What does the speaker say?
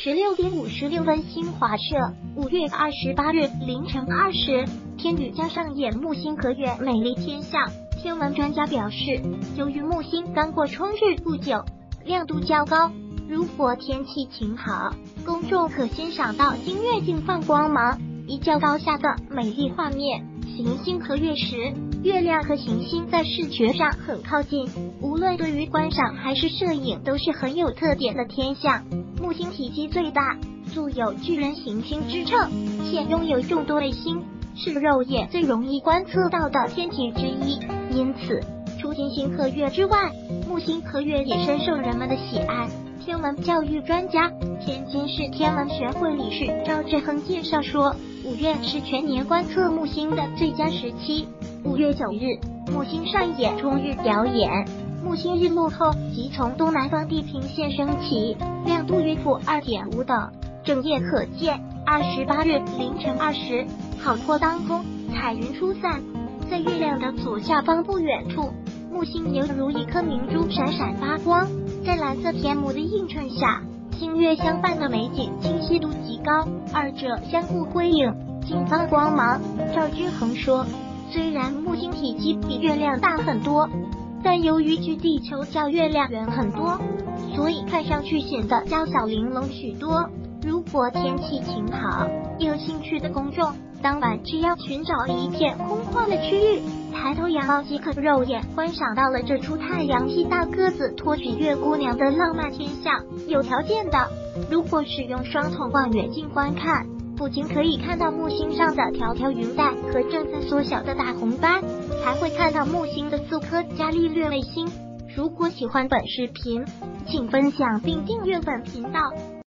16:56新华社5月28日凌晨2时，天宇将上演木星合月美丽天象。天文专家表示，由于木星刚过冲日不久，亮度较高，如果天气晴好，公众可欣赏到星月竞放光芒，以较高下的美丽画面。行星合月时，月亮和行星在视觉上很靠近，无论对于观赏还是摄影都是很有特点的天象。木星体积最大，素有巨人行星之称，且拥有众多卫星，是肉眼最容易观测到的天体之一。因此，除行星合月之外，木星合月也深受人们的喜爱。天文教育专家、天津市天文学会理事赵志恒介绍说，5月是全年观测木星的最佳时期。5月9日，木星上演冲日表演，木星日落后即从东南方地平线升起，亮度约负2.5等，整夜可见。28日凌晨2时，好托当空，彩云初散，在月亮的左下方不远处，木星犹如一颗明珠闪闪发光，在蓝色天幕的映衬下，星月相伴的美景清晰度极高，二者相互辉映，竞放光芒。赵志恒说，虽然木星体积比月亮大很多，但由于距地球较月亮远很多，所以看上去显得娇小玲珑许多。如果天气晴好，有兴趣的公众当晚只要寻找一片空旷的区域，抬头仰望即可肉眼观赏到了这出太阳系大鸽子托举月姑娘的浪漫天象。有条件的，如果使用双筒望远镜观看，不仅可以看到木星上的条条云带和正在缩小的大红斑，还会看到木星的4颗伽利略卫星。如果喜欢本视频，请分享并订阅本频道。